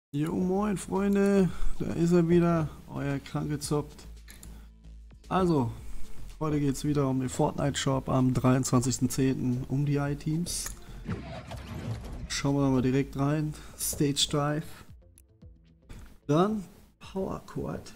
Jo, moin Freunde, da ist er wieder, euer Kranke zockt. Also, heute geht es wieder um den Fortnite Shop am 23.10. um die I-Teams. Schauen wir mal direkt rein. Stage Drive. Dann Power Chord.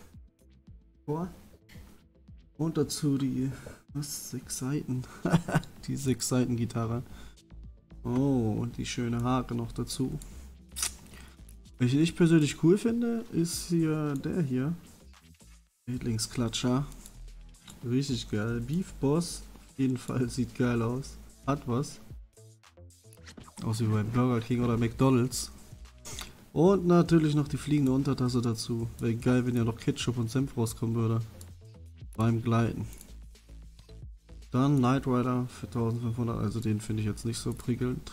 Und dazu die, was, 6 Seiten. Die 6 Seiten Gitarre. Oh, und die schöne Haare noch dazu. Welchen ich persönlich cool finde, ist hier der hier. Lieblingsklatscher. Richtig geil. Beef Boss. Auf jeden Fall sieht geil aus. Hat was. Aussieht wie ein Burger King oder McDonald's. Und natürlich noch die fliegende Untertasse dazu. Wäre geil, wenn ja noch Ketchup und Senf rauskommen würde. Beim Gleiten. Dann Knight Rider für 1500. Also den finde ich jetzt nicht so prickelnd.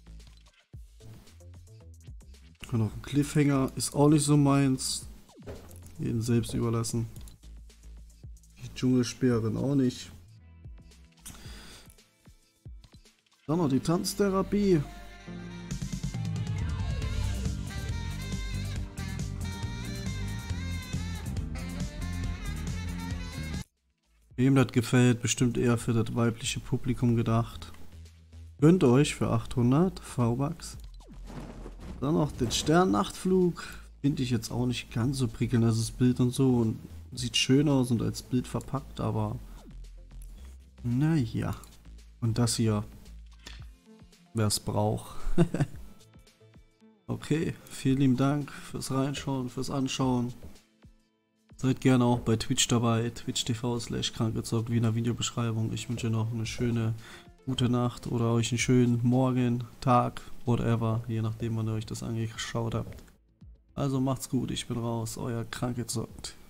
Und noch ein Cliffhanger ist auch nicht so meins. Jeden selbst überlassen. Die Dschungelsperren auch nicht. Dann noch die Tanztherapie. Wem das gefällt, bestimmt eher für das weibliche Publikum gedacht. Gönnt euch für 800 V-Bucks. Dann noch den Sternnachtflug. Finde ich jetzt auch nicht ganz so prickelnd, das Bild und so. Und sieht schön aus und als Bild verpackt, aber naja. Und das hier, wer es braucht. Okay, vielen lieben Dank fürs Reinschauen, fürs Anschauen. Seid gerne auch bei Twitch dabei, twitch.tv/krankgezockt, wie in der Videobeschreibung. Ich wünsche noch eine schöne, gute Nacht oder euch einen schönen Morgen, Tag, whatever, je nachdem wann ihr euch das angeschaut habt. Also macht's gut, ich bin raus, euer Krankgezockt.